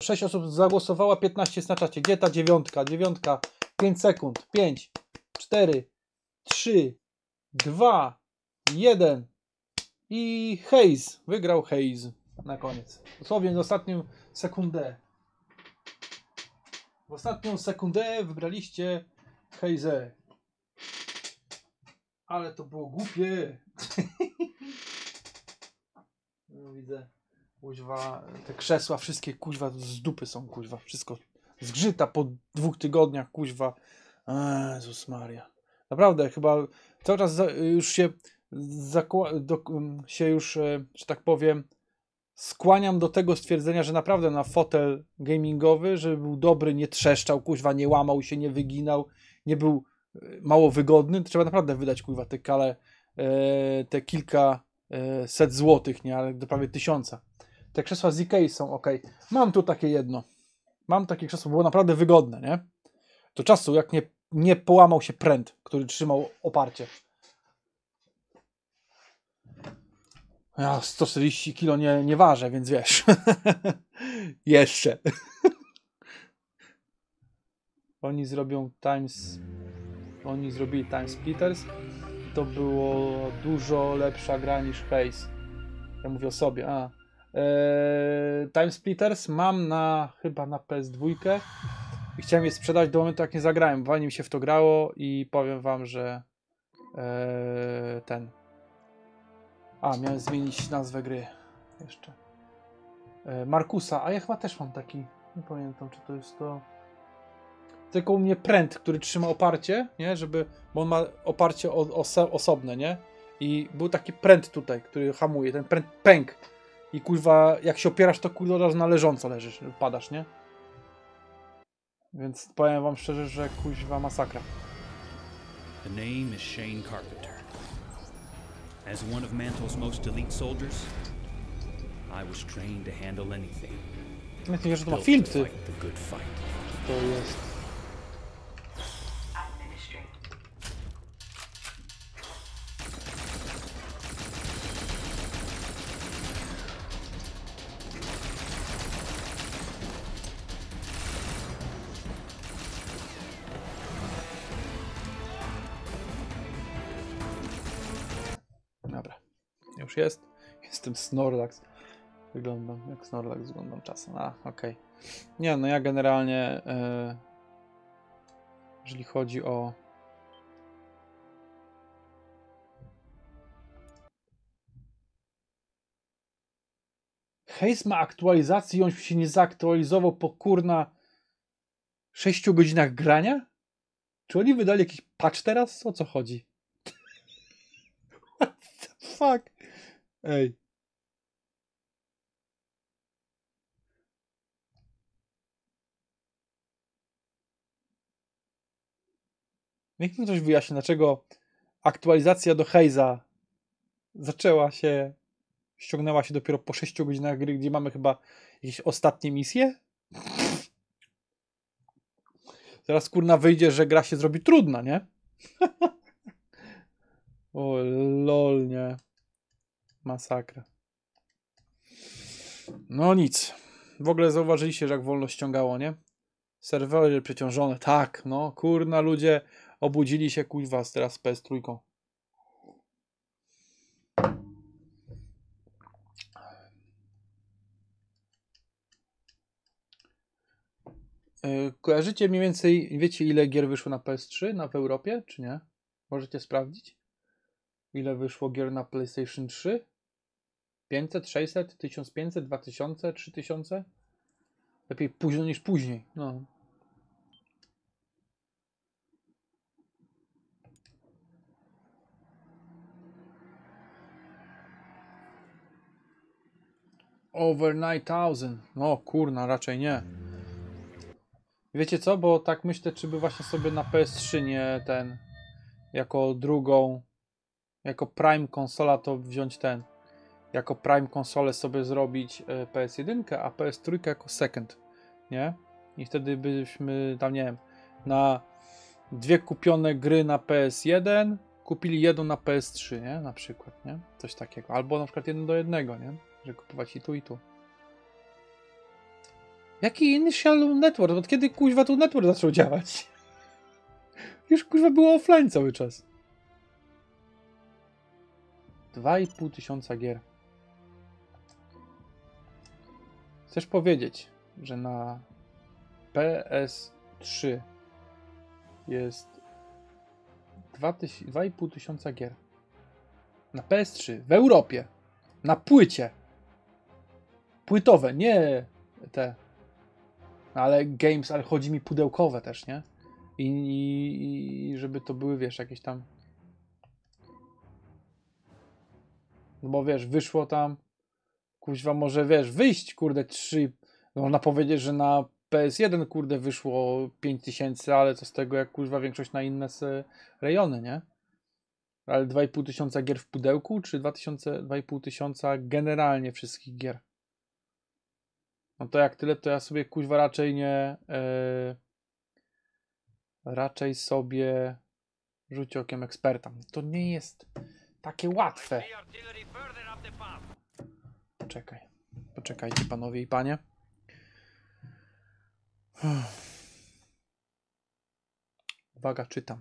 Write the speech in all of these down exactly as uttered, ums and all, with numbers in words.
sześć osób zagłosowało, piętnaście jest na czacie. Gdzie ta dziewiątka? Dziewiątka. pięć sekund. pięć, cztery, trzy, dwa, jeden. I Hayes. Wygrał Hayes na koniec. Dosłownie w ostatnią sekundę. W ostatnią sekundę wybraliście Hayesę. Ale to było głupie. No, widzę. Kuźwa, te krzesła wszystkie kuźwa z dupy są, kuźwa. Wszystko zgrzyta po dwóch tygodniach, kuźwa. Jezus Maria. Naprawdę, chyba cały czas za, już się zakła- do, się już, że tak powiem, skłaniam do tego stwierdzenia, że naprawdę na fotel gamingowy, żeby był dobry, nie trzeszczał, kuźwa, nie łamał się, nie wyginał, nie był mało wygodny, to trzeba naprawdę wydać, kuźwa, te kale, e, te kilka e, set złotych, nie, ale do prawie tysiąca. Te krzesła z Ikei są ok. Mam tu takie jedno. Mam takie krzesło, było naprawdę wygodne, nie? Do czasu, jak nie, nie połamał się pręt, który trzymał oparcie. Ja sto czterdzieści kilo nie, nie ważę, więc wiesz. Jeszcze. Oni zrobią Times... Oni zrobili Time Splitters. To było dużo lepsza gra niż Haze. Ja mówię o sobie. A. Eee, Time Splitters mam na chyba na P S dwa i chciałem je sprzedać do momentu, jak nie zagrałem. Fajnie mi się w to grało i powiem wam, że eee, ten... A, miałem zmienić nazwę gry jeszcze. Eee, Markusa, a ja chyba też mam taki. Nie pamiętam, czy to jest to... Tylko u mnie pręt, który trzyma oparcie, nie? Żeby, bo on ma oparcie oso osobne, nie? I był taki pręt tutaj, który hamuje. Ten pręt pęk. I kurwa, jak się opierasz, to kurwa od razu na leżąco leżysz, padasz, nie? Więc powiem wam szczerze, że kuźwa masakra. The name is Shane Carpenter. As one of Mantle's most elite soldiers, I was trained to handle anything. Nie wiem, że to ma film, ty. Built to fight the good fight. To jest... Dobra, już jest. Jestem Snorlax. Wyglądam jak Snorlax, wyglądam czasem. A, okej. Okay. Nie, no ja generalnie, yy, jeżeli chodzi o... Haze ma aktualizację i on się nie zaktualizował po kurna sześciu godzinach grania? Czy oni wydali jakiś patch teraz? O co chodzi? What the fuck? Ej. Niech mi ktoś wyjaśni, dlaczego aktualizacja do Haze'a zaczęła się, ściągnęła się dopiero po sześciu godzinach gry, gdzie mamy chyba jakieś ostatnie misje? Teraz kurna wyjdzie, że gra się zrobi trudna, nie? O lol, nie. Masakra. No nic. W ogóle zauważyliście, że jak wolno ściągało, nie? Serwery przeciążone. Tak, no kurna ludzie obudzili się kuźwa teraz z P S trzy. Yy, kojarzycie mniej więcej, wiecie ile gier wyszło na P S trzy na w Europie, czy nie? Możecie sprawdzić? Ile wyszło gier na PlayStation trzy? pięćset, sześćset, tysiąc pięćset, dwa tysiące, trzy tysiące? Lepiej późno niż później. No. Over nine thousand. No kurna, raczej nie. Wiecie co? Bo tak myślę, czy by właśnie sobie na P S trzy nie ten jako drugą, jako prime konsola to wziąć ten, jako prime konsolę sobie zrobić P S jeden, a P S trzy jako second, nie? I wtedy byśmy tam, nie wiem, na dwie kupione gry na P S jeden kupili jedną na P S trzy, nie? Na przykład, nie? Coś takiego. Albo na przykład jeden do jednego, nie? Że kupować i tu, i tu. Jaki initial network? Od kiedy kuźwa tu network zaczął działać? Już kuźwa było offline cały czas. Dwa i pół tysiąca gier. Chcesz powiedzieć, że na P S trzy jest dwa i pół tysiąca gier. Na P S trzy w Europie. Na płycie. Płytowe, nie te. No ale games, ale chodzi mi pudełkowe też, nie? I, i, i żeby to były, wiesz, jakieś tam. No bo wiesz, wyszło tam. Kuźwa, może wiesz, wyjść, kurde, trzy. No można powiedzieć, że na P S jeden, kurde, wyszło pięć tysięcy, ale co z tego, jak kuźwa większość na inne rejony, nie? Ale dwa i pół tysiąca gier w pudełku, czy dwa i pół tysiąca generalnie wszystkich gier? No to jak tyle, to ja sobie kuźwa raczej nie... Yy, raczej sobie rzucić okiem eksperta. To nie jest takie łatwe. Poczekaj. Poczekajcie, panowie i panie. Uwaga, czytam.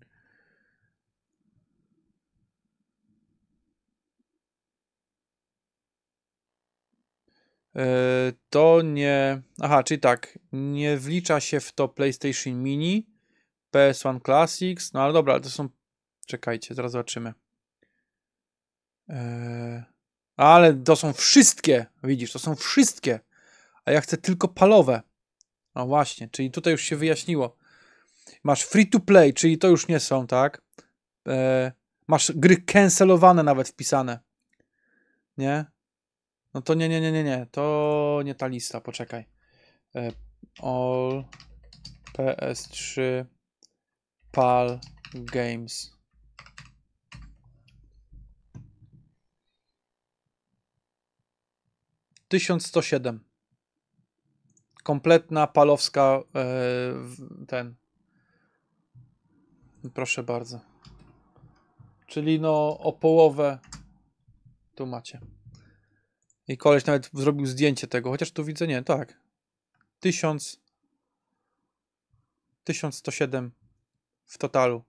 To nie... Aha, czyli tak, nie wlicza się w to PlayStation Mini, P S jeden Classics, no ale dobra, ale to są... Czekajcie, zaraz zobaczymy. Eee... Ale to są wszystkie, widzisz, to są wszystkie, a ja chcę tylko palowe. No właśnie, czyli tutaj już się wyjaśniło. Masz free to play, czyli to już nie są, tak? Eee... Masz gry cancelowane nawet wpisane. Nie? No to nie, nie, nie, nie, nie. To nie ta lista, poczekaj. E, all P S trzy P A L Games. tysiąc sto siedem. Kompletna palowska e, ten. Proszę bardzo. Czyli no o połowę tu macie. I koleś nawet zrobił zdjęcie tego, chociaż tu widzę, nie, tak. tysiąc, tysiąc sto siedem w totalu.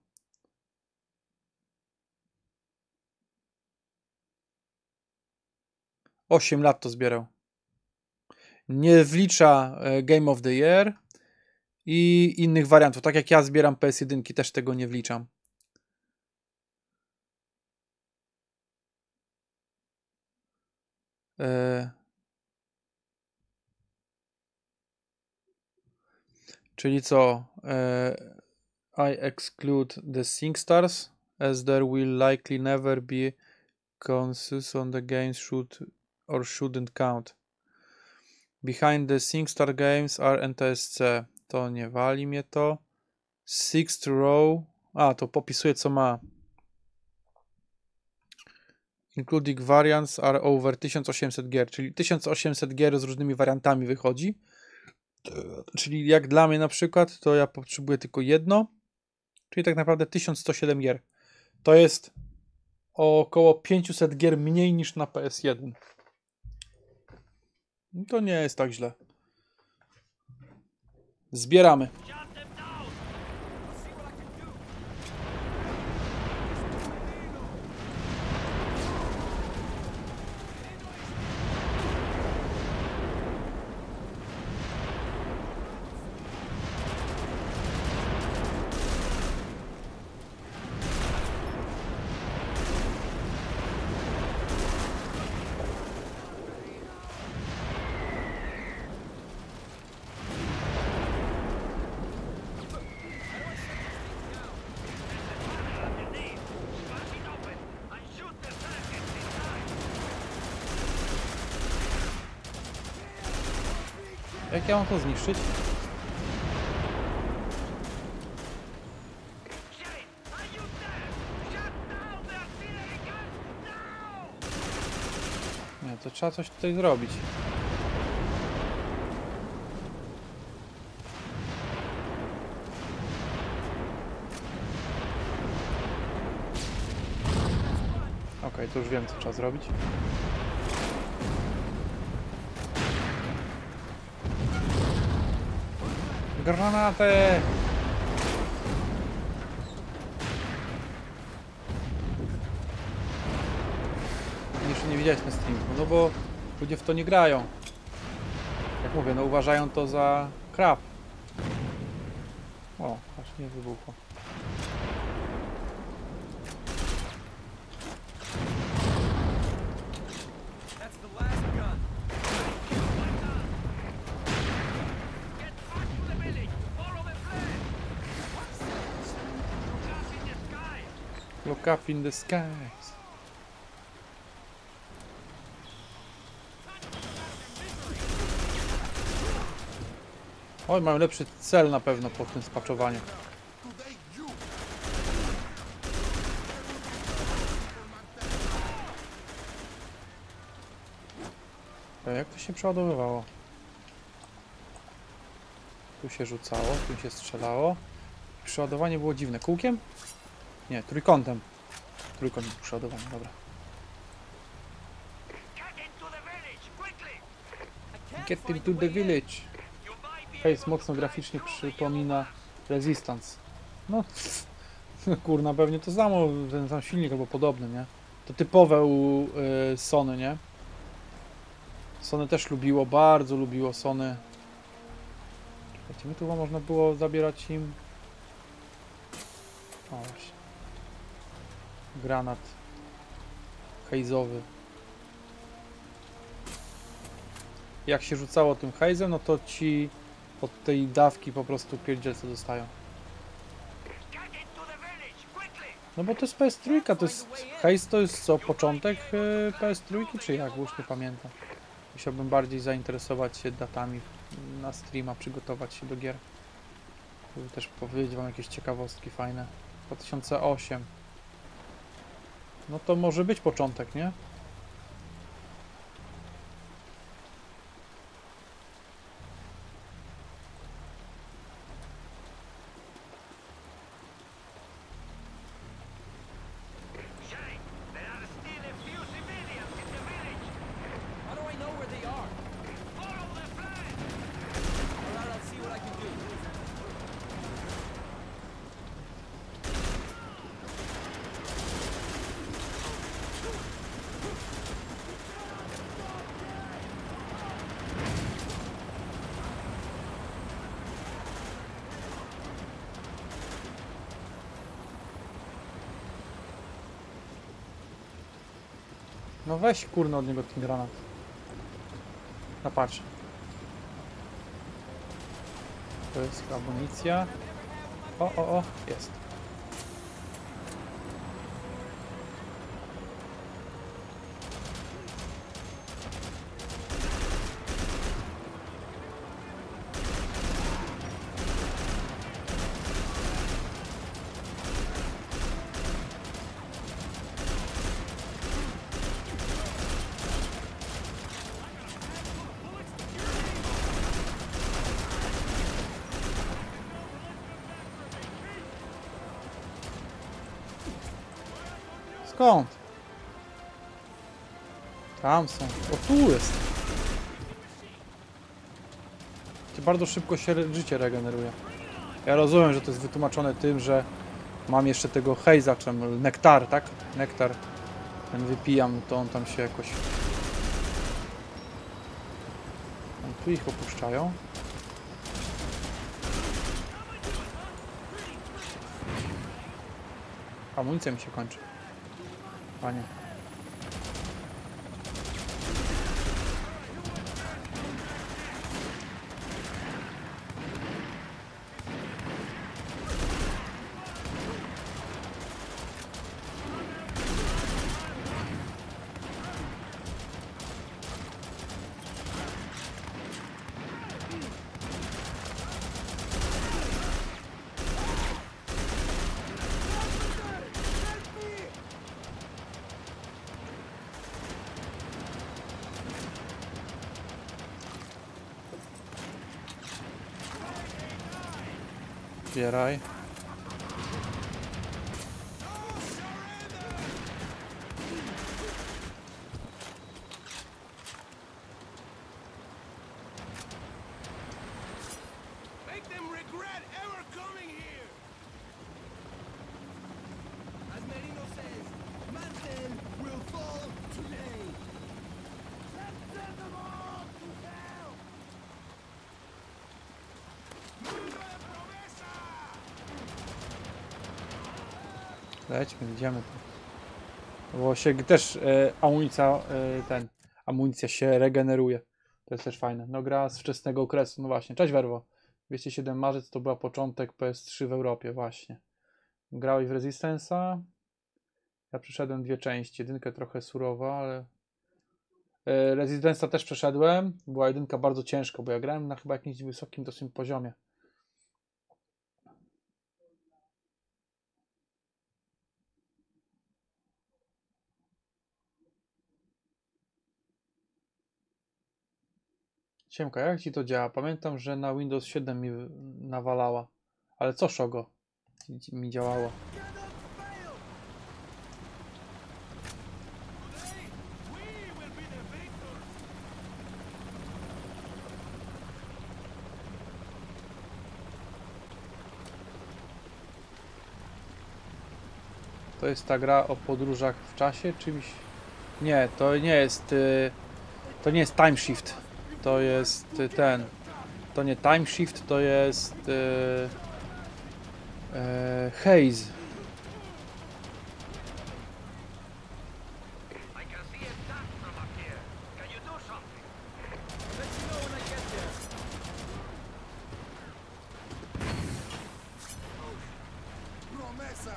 osiem lat to zbierał. Nie wlicza Game of the Year i innych wariantów. Tak jak ja zbieram P S jeden, też tego nie wliczam. Eee... Czyli co? Eee... I exclude the SingStars, as there will likely never be consensus on the games should or shouldn't count. Behind the SingStar games are N T S C. To nie wali mnie to. Sixth row. A, to popisuje co ma. Including variants are over tysiąc osiemset gier, czyli tysiąc osiemset gier z różnymi wariantami wychodzi. Czyli jak dla mnie na przykład, to ja potrzebuję tylko jedno, czyli tak naprawdę tysiąc sto siedem gier. To jest około pięćset gier mniej niż na P S jeden. To nie jest tak źle. Zbieramy. Jak ja mam to zniszczyć? Nie, to trzeba coś tutaj zrobić. Okej, okay, to już wiem, co trzeba zrobić. Granatę! Jeszcze nie widziałeś na streamku, no bo ludzie w to nie grają. Jak mówię, no uważają to za krab. O, aż nie wybuchło. Look up in the skies. Oj, mamy lepszy cel na pewno po tym spaczowaniu. A jak to się przeładowywało? Tu się rzucało, tu się strzelało. Przeładowanie było dziwne. Kółkiem? Nie, trójkątem. Trójkąt był przeładowany, dobra. Get into the village. Face mocno graficznie przypomina Resistance. No, kurna, pewnie to samo, ten sam silnik albo podobny, nie? To typowe u y, Sony, nie? Sony też lubiło, bardzo lubiło Sony. Czekajcie, my tu chyba można było zabierać im... O właśnie. Granat hejzowy. Jak się rzucało tym hejzem, no to ci od tej dawki po prostu pierdzielce dostają. No bo to jest P S trzy, to jest... Hejz to jest co? Początek yy, P S trzy czy jak? Bo już nie pamiętam. Musiałbym bardziej zainteresować się datami na streama, przygotować się do gier. Żeby też powiedzieć wam jakieś ciekawostki fajne. dwa tysiące osiem. No to może być początek, nie? No weź kurno od niego ten granat. No patrz. To jest amunicja. O, o, o, jest. Skąd? Tam są. O, tu jest. Bardzo szybko się życie regeneruje. Ja rozumiem, że to jest wytłumaczone tym, że mam jeszcze tego hejza, czy nektar, tak? Nektar. Ten wypijam, to on tam się jakoś... O, tu ich opuszczają. Amunicja mi się kończy. Panie. Zbieraj. regret ever coming here. As Merino says, Mantel will fall today. Let's send them all to hell. Mundo de promesa. Lećmy, idziemy tu. Bo się też e, amunicja, e, ten, amunicja się regeneruje. To jest też fajne. No gra z wczesnego okresu. No właśnie. Cześć Werwo. dwieście siedem marzec to była początek P S trzy w Europie. Właśnie. Grałeś w Resistance'a? Ja przeszedłem dwie części. Jedynkę trochę surowa, ale... E, Resistance'a też przeszedłem. Była jedynka bardzo ciężka, bo ja grałem na chyba jakimś wysokim dosyć poziomie. Siemka, jak ci to działa? Pamiętam, że na Windows siedem mi wy- nawalała. Ale co Shogo? Ci- Mi działało. Cannot fail. Today we will be the victors. To jest ta gra o podróżach w czasie? Czymś? Nie, to nie jest... y, To nie jest Time Shift. To jest y, ten... To nie Time Shift, to jest... y, y, Haze. I can see a duck from up here. Can you do something? Let you know when I get there. Promesa.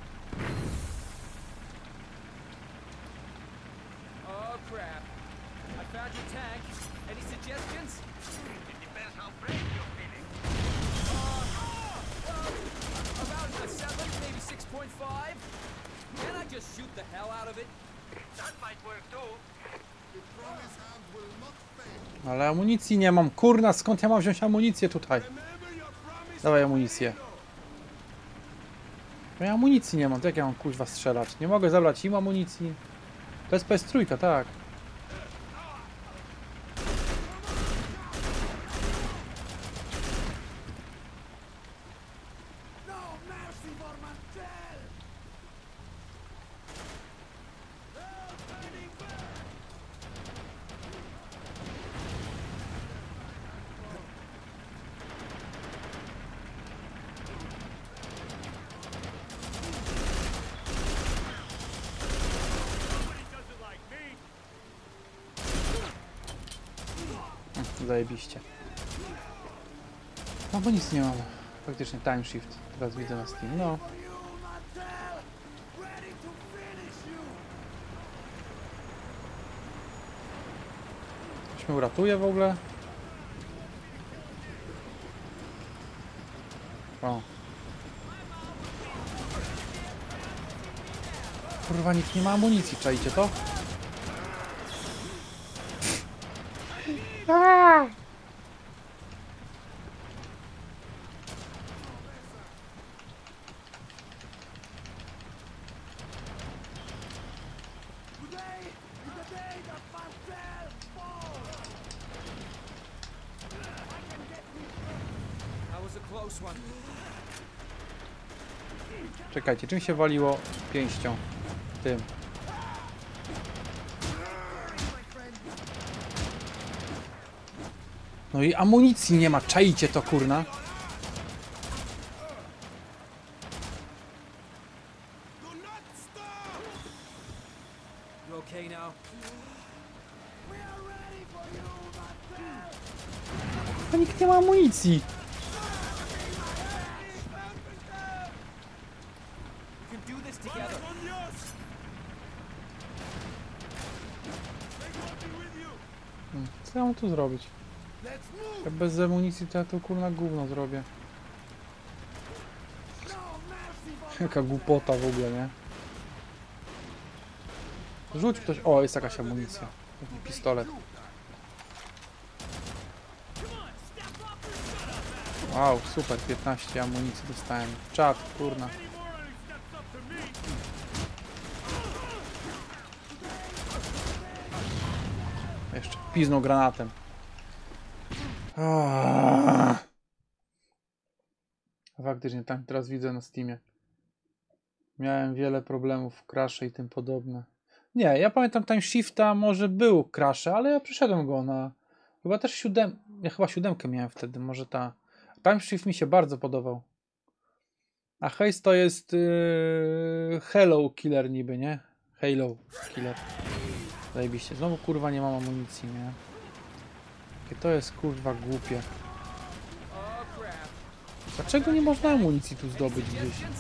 Oh crap. I found your tank. Any suggestions? It depends how brave you're feeling. Uh, well, about a seven, maybe six point five. Can I just shoot the hell out of it? That might work too. The promise hand will not fail. Ale amunicji nie mam. Kurna, skąd ja mam wziąć amunicję tutaj? Remember your promise. Dawaj amunicję. Bo ja amunicji nie mam, to jak ja mam kuźwa strzelać? Nie mogę zabrać im amunicji. To jest P S trzy, tak. No mercy for Mantel. Hell burning back. Nobody does it like me. Zajebiście. No bo nic nie mam. Faktycznie Time Shift. Teraz widzę na Steam. No. For you, Mantel. Ready to finish you. Ktoś mnie uratuje w ogóle? O. Kurwa, nikt nie ma amunicji, czajcie to? Aaaa! Today is the day that Mantel falls. I can get me through. That was a close one. Czekajcie, czym się waliło pięścią? Tym. No i amunicji nie ma, czajcie to, kurna. Do not stop. You okay now? We are ready for you, Mantel. A nikt nie ma amunicji. We can do this together. Hmm, Co ja mam tu zrobić? Let's move. Jak bez amunicji to ja to kurna gówno zrobię. No mercy for Jaka głupota w ogóle, nie? Rzuć ktoś... O, jest jakaś amunicja. Taki pistolet. Wow, super, piętnaście amunicji dostałem. Czad, kurna. Jeszcze piznął granatem. Aaaa. faktycznie, tak teraz widzę na Steamie. Miałem wiele problemów, crashe i tym podobne. Nie, ja pamiętam Time Shifta, może był crash, ale ja przeszedłem go na... Chyba też siódem... Ja chyba siódemkę miałem wtedy, może ta... Time Shift mi się bardzo podobał. A Haze to jest yy... Hello Killer niby, nie? Halo Killer. Zajebiście. Znowu kurwa nie mam amunicji, nie? Jakie to jest kurwa głupie. Oh, crap. Dlaczego nie można amunicji tu zdobyć gdzieś? Suggestions?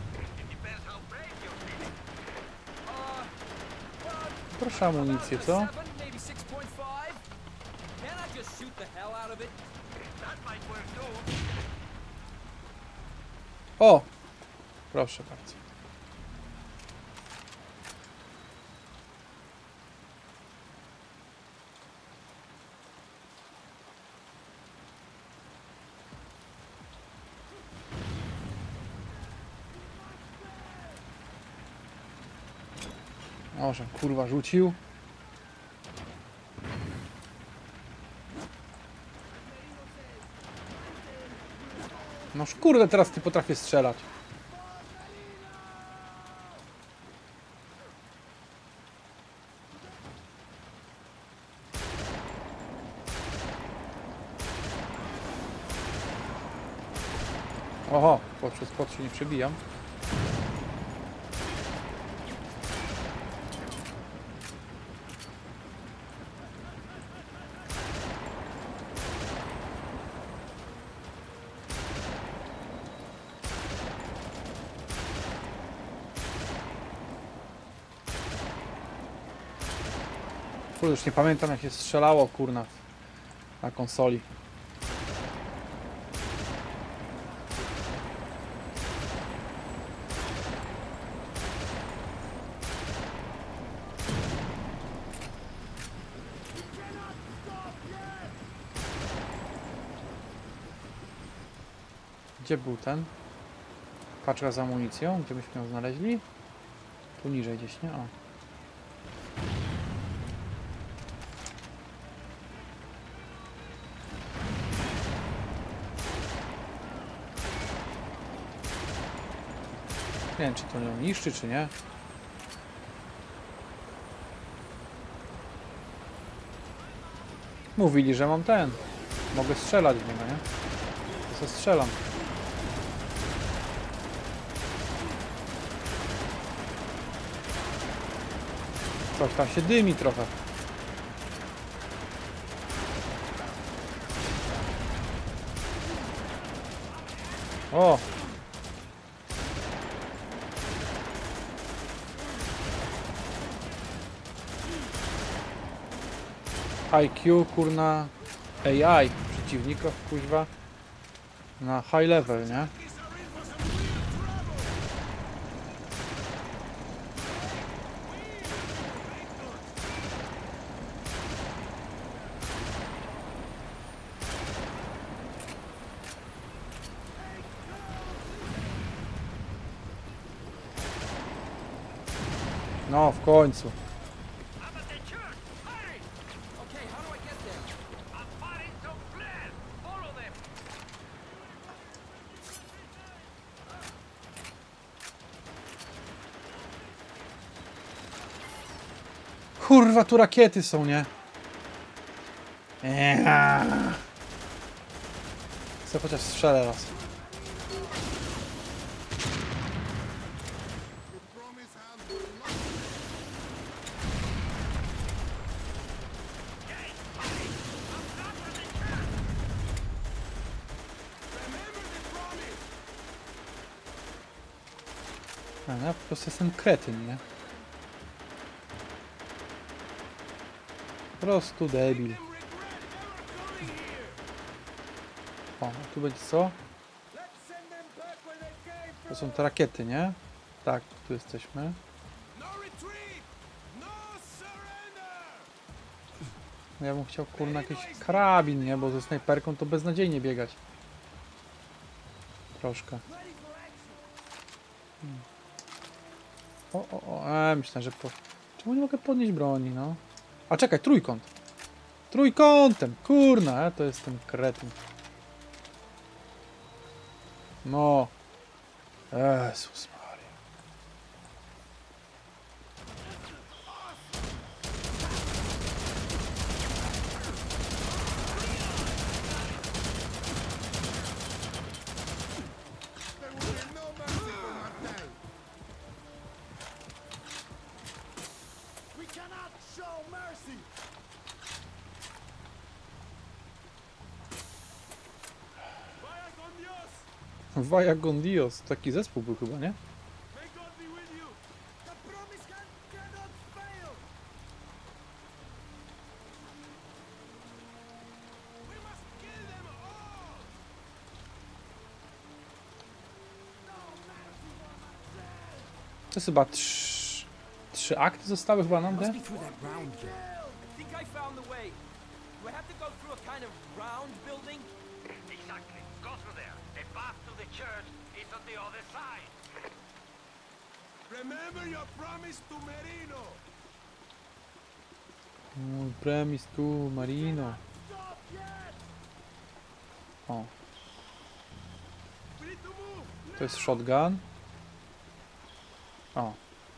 Uh, well, Proszę amunicję, co? seven, maybe six point five. Can I just shoot the hell out of it? O! Proszę bardzo. O, że kurwa rzucił. No kurde, teraz ty potrafię strzelać. Oho, poprzez spod się nie przebijam. Kurde, już nie pamiętam jak się strzelało, kurna, na konsoli. Gdzie był ten? Paczka z amunicją, gdzie byśmy ją znaleźli? Tu niżej gdzieś, nie? O. Nie wiem, czy to ją niszczy, czy nie. Mówili, że mam ten. Mogę strzelać w niego, nie? To co strzelam. Coś tam się dymi trochę. O! I Q, kurna, A I przeciwników, kuźwa, na high level, nie? No, w końcu. Okay, how do I get there? Kurwa, tu rakiety są, nie? Eee. Chcę chociaż strzelę raz. A, ja po prostu jestem kretyn, nie? Po prostu debil. O, a tu będzie co? To są te rakiety, nie? Tak, tu jesteśmy. No ja bym chciał, kurna, jakiś karabin, nie? Bo ze snajperką to beznadziejnie biegać. Troszkę. Hmm. O, o, o, e, myślę, że po... Czemu nie mogę podnieść broni, no? A czekaj, trójkąt. Trójkątem, kurna, e, to jest ten kretyn. No. Jezus Maria. We cannot show mercy. Vaya con Dios. Vaya con Dios. Taki zespół był chyba, nie? May God be with you. The promised land cannot fail. We must kill them all. No mercy for Marcel. To jest chyba trz... trzy akty zostały chyba nam, Must nie? be through that round there. I think I found the way. Do I have to go through a kind of round building? Exactly. Go through there. The path to the church is on the other side. Remember your promise to Merino. Mój premis tu, Marino. Stop yet. O, We need to move. to jest shotgun. O.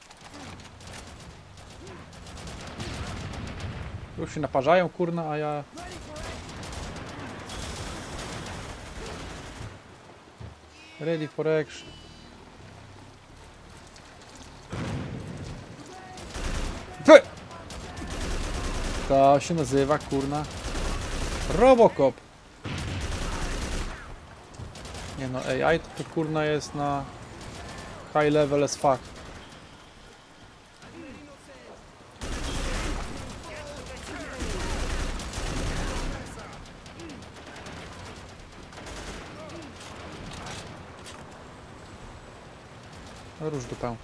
Już się naparzają, kurna, a ja... Ready for action. Ty! To się nazywa, kurna, Robocop. Nie no, A I to, to kurna jest na high level as fuck. Róż dupę.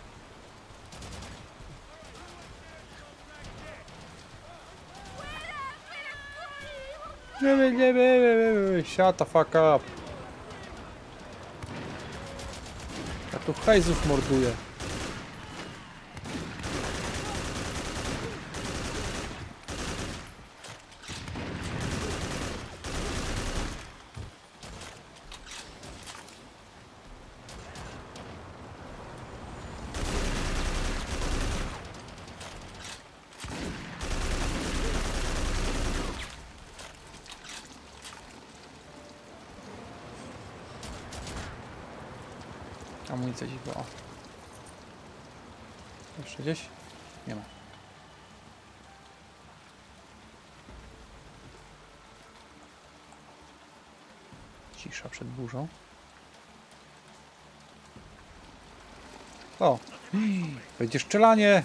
Nie, nie, nie, nie, nie, shut the fuck up. Ja tu hejzów morduję. Amunicja dziś była. O. Jeszcze gdzieś? Nie ma. Cisza przed burzą. O! Będzie strzelanie!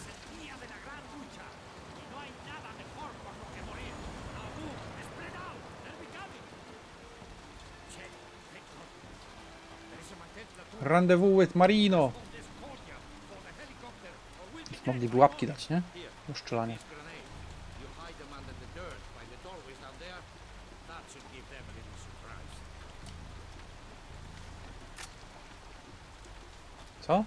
Rendezvous with Marino! Mogliby łapki dać, nie? Do strzelania. You hide them under the dirt by the doorways down there. That should give them a little surprise. Co?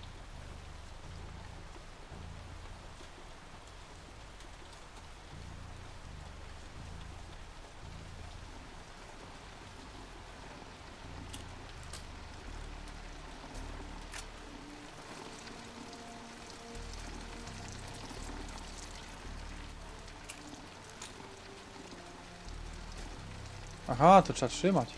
Aha, to trzeba trzymać.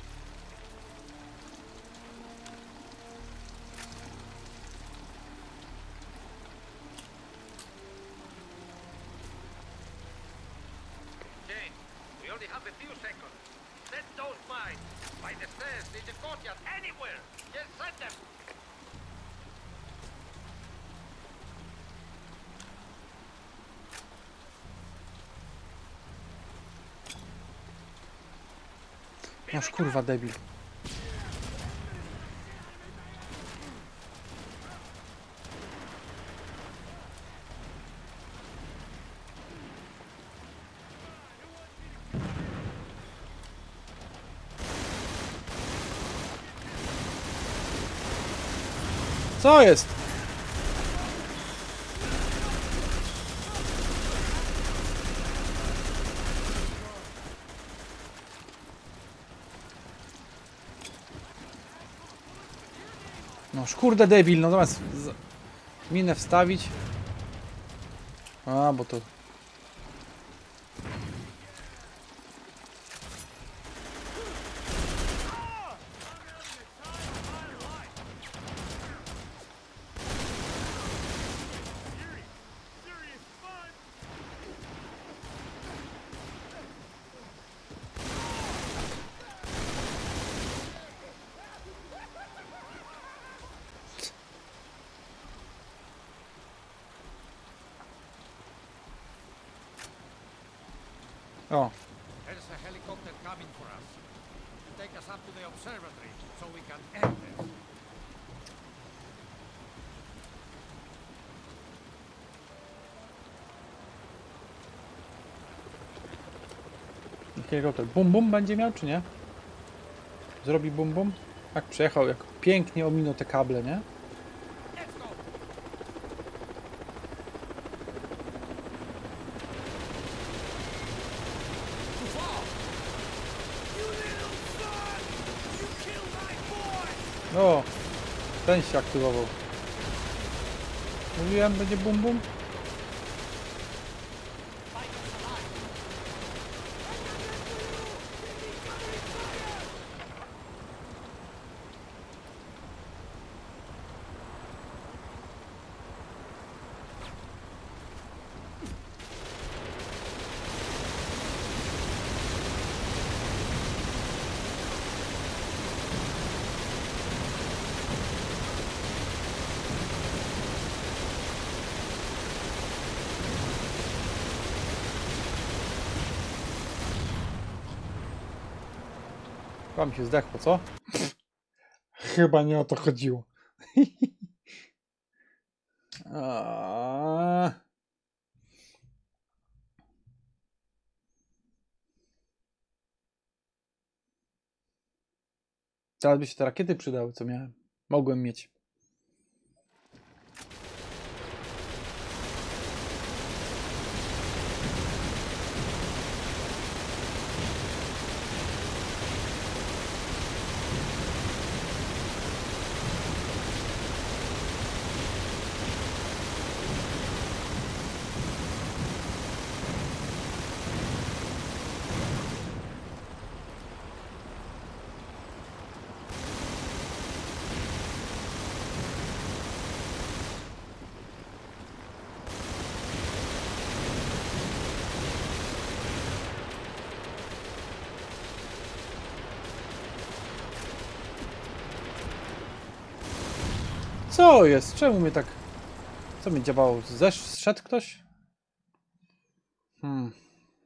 Jane, we only have a few seconds. Set those mines by the stairs, in the courtyard, anywhere. Just set them. Masz kurwa debil. Co jest? No kurde debil, no zamiast z... minę wstawić. A, bo to... O, There's a helicopter coming for us. To take us up to the observatory so we can end this. helikopter bum bum będzie miał, czy nie? Zrobi bum bum? Jak przejechał, jak pięknie ominął te kable, nie? Let's go! O, ten się aktywował. Mówiłem, będzie bum bum. Wam się zdechło, co? Chyba nie o to chodziło. A... Teraz by się te rakiety przydały, co miałem. Mogłem mieć. Co jest? Czemu mnie tak... Co mi działało? Zesz... Zszedł ktoś? Hmm.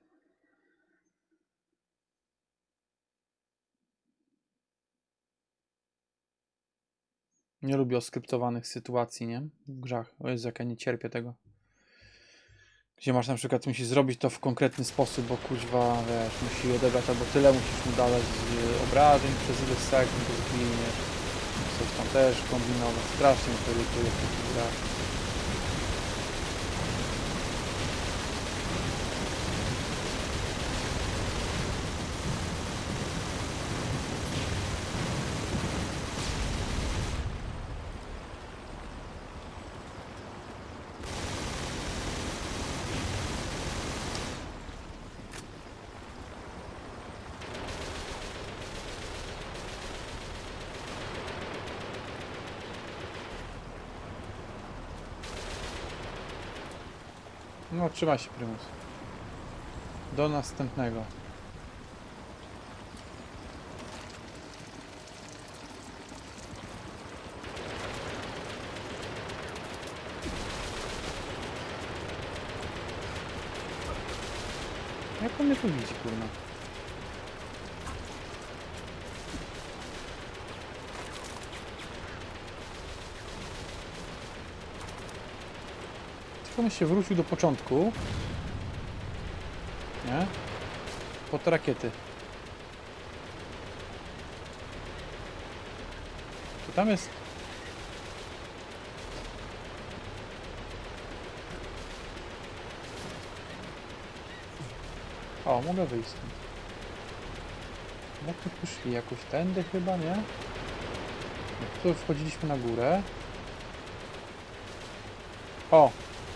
Nie lubię oskryptowanych sytuacji, nie? W grzach. O Jezu, jak ja nie cierpię tego. Gdzie masz na przykład, musisz zrobić to w konkretny sposób, bo kuźwa, wiesz, musi odebrać albo tyle musisz mu dać z obrażeń przez ileś sekund, to zginiesz. Coś tam też kombinować. Strasznie to irytuje w takich grach. No, trzymaj się, Prymus. Do następnego. Jak on mnie tu widzi, kurwa? Tylko on się wrócił do początku. Nie? Po te rakiety. To tam jest... O, mogę wyjść stąd. Jak tu poszli? Jakoś tędy chyba, nie? Tu wchodziliśmy na górę. O!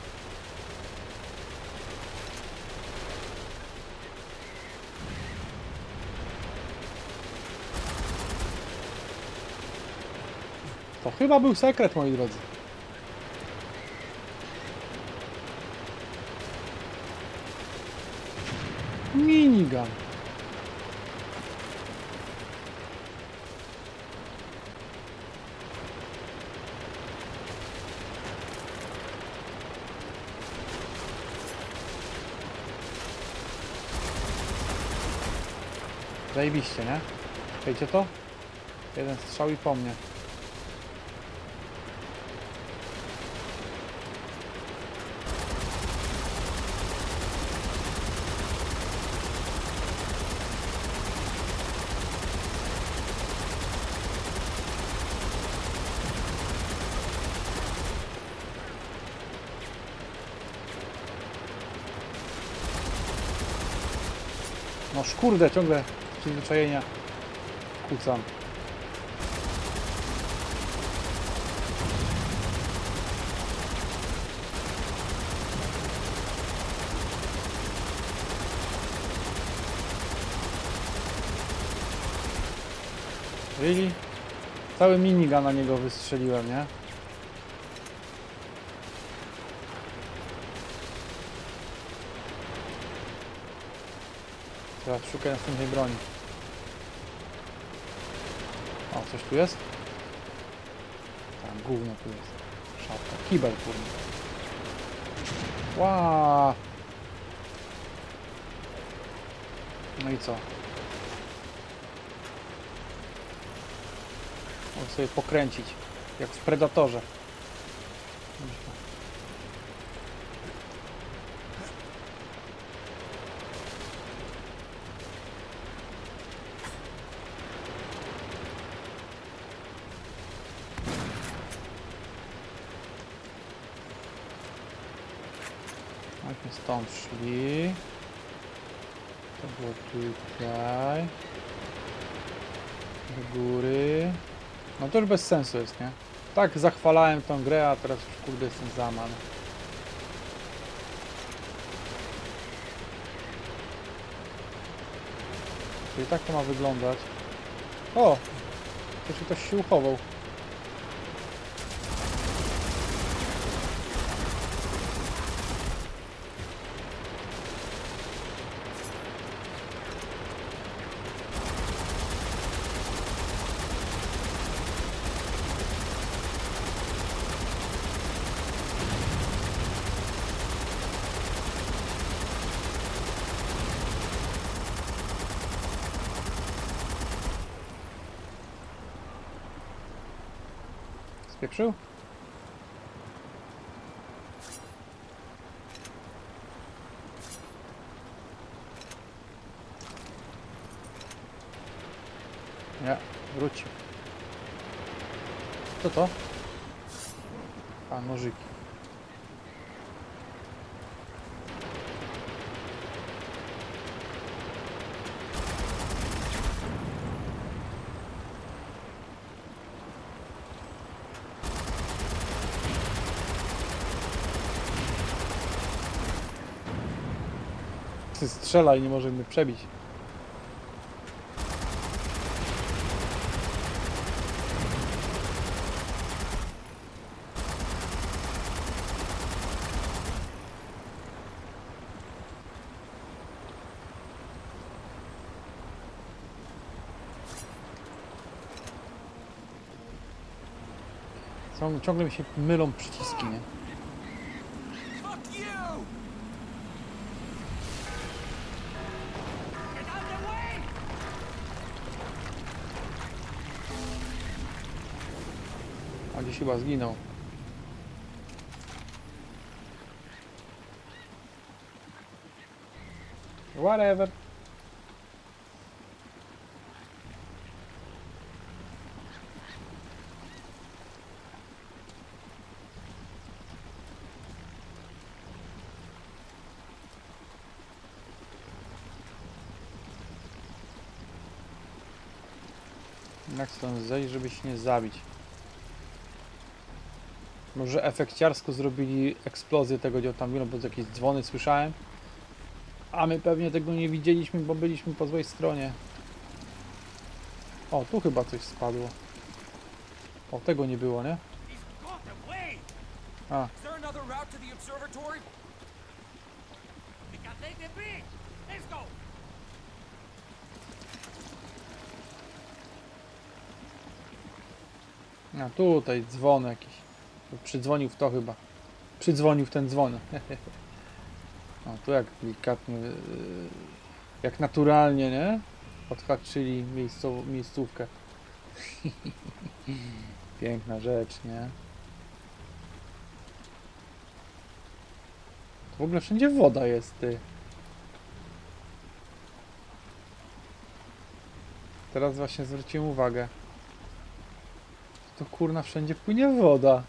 To chyba był sekret, moi drodzy. Minigun. Zajebiście, nie? Wiecie to? Jeden strzał i po mnie. No kurde, ciągle z przyzwyczajenia kłócam. Really? Cały minigun na niego wystrzeliłem, nie? Teraz szukaj następnej broni. O, coś tu jest? Tam, gówno tu jest. Szafka. Kibel, kurde. Ła! No i co? Mogę sobie pokręcić. Jak w Predatorze. Myśmy stąd szli. To było tutaj. Do góry. No to już bez sensu jest, nie? Tak zachwalałem tą grę, a teraz już kurde jestem zamany. Czyli tak to ma wyglądać. O! To się ktoś się uchował. Spieprzył? Nie, wrócił. Co to? A, nożyki. Strzela i nie może mnie przebić. Ciągle, ciągle mi się mylą przyciski, nie? Fuck you! A gdzieś chyba zginął. Whatever. Jak stąd zejść, żeby się nie zabić? Może efekciarsko zrobili eksplozję tego, gdzie on tam ginął, bo jakieś dzwony słyszałem. A my pewnie tego nie widzieliśmy, bo byliśmy po złej stronie. O, tu chyba coś spadło. O, tego nie było, nie? He's got away! A, Is there another route to the observatory? We can take the bridge! Let's go! a tutaj dzwon jakiś. Przydzwonił w to chyba. Przydzwonił w ten dzwon. O, tu jak delikatnie, yy, jak naturalnie, nie? Odhaczyli miejscow miejscówkę. Piękna rzecz, nie? W ogóle wszędzie woda jest, ty. Teraz właśnie zwróciłem uwagę. To kurna wszędzie płynie woda.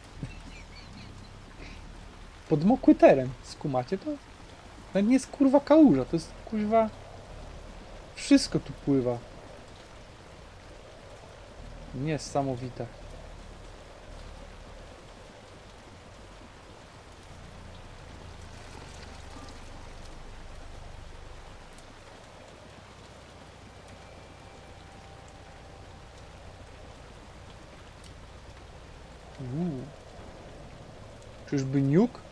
Podmokły teren. Skumacie to? Nawet nie jest kurwa kałuża, to jest kurwa... Wszystko tu pływa. Niesamowite. Uuu. Czyżby nuke?